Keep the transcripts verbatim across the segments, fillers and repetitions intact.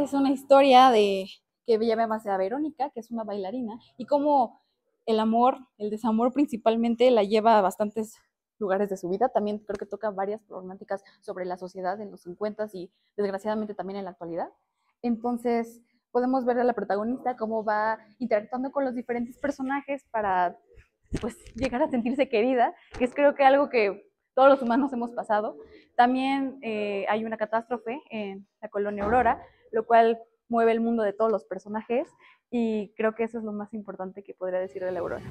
es una historia de que llama a Verónica, que es una bailarina, y cómo el amor, el desamor principalmente la lleva a bastantes lugares de su vida. También creo que toca varias problemáticas sobre la sociedad en los cincuenta y desgraciadamente también en la actualidad. Entonces podemos ver a la protagonista cómo va interactuando con los diferentes personajes para pues llegar a sentirse querida, que es creo que algo que todos los humanos hemos pasado. También eh, hay una catástrofe en la colonia Aurora, lo cual mueve el mundo de todos los personajes, y creo que eso es lo más importante que podría decir de la Aurora.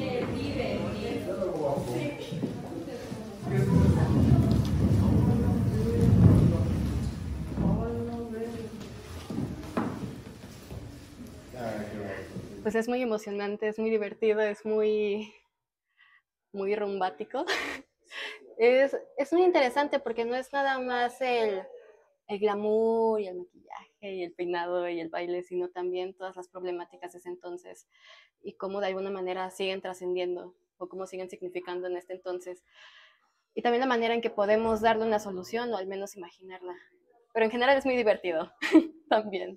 Pues es muy emocionante, es muy divertido, es muy, muy rumbático. Es, es muy interesante porque no es nada más el, el glamour y el maquillaje y el peinado y el baile, sino también todas las problemáticas de ese entonces y cómo de alguna manera siguen trascendiendo o cómo siguen significando en este entonces. Y también la manera en que podemos darle una solución o al menos imaginarla. Pero en general es muy divertido también.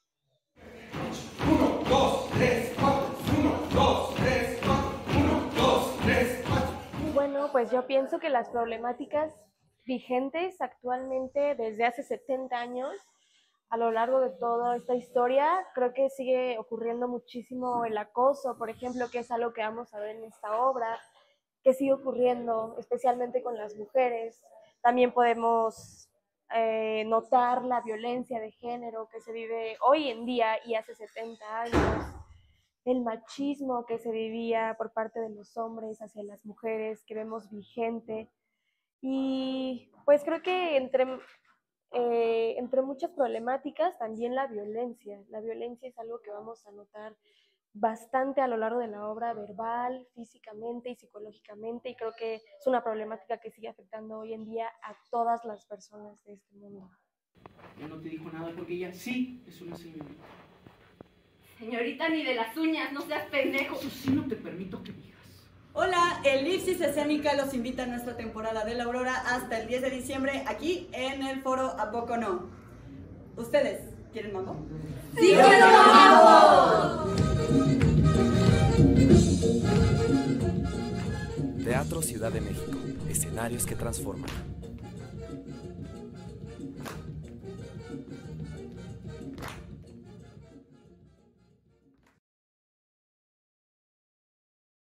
Uno, dos, tres, cuatro. Uno, dos, tres, cuatro. Uno, dos, tres, cuatro. Bueno, pues yo pienso que las problemáticas vigentes actualmente desde hace setenta años, a lo largo de toda esta historia, creo que sigue ocurriendo muchísimo el acoso, por ejemplo, que es algo que vamos a ver en esta obra, que sigue ocurriendo especialmente con las mujeres. También podemos eh, notar la violencia de género que se vive hoy en día y hace setenta años, el machismo que se vivía por parte de los hombres hacia las mujeres, que vemos vigente. Y pues creo que entre, eh, entre muchas problemáticas también la violencia. La violencia es algo que vamos a notar bastante a lo largo de la obra, verbal, físicamente y psicológicamente, y creo que es una problemática que sigue afectando hoy en día a todas las personas de este mundo. Ya no te dijo nada porque ella sí es una señorita. Señorita, ni de las uñas, no seas pendejo. Eso sí no te permito que digas. Hola, Elipsis Escénica los invita a nuestra temporada de la Aurora hasta el diez de diciembre aquí en el foro ¿A Poco No? ¿Ustedes quieren mambo? ¡Sí, quiero mambo! Teatro Ciudad de México, escenarios que transforman.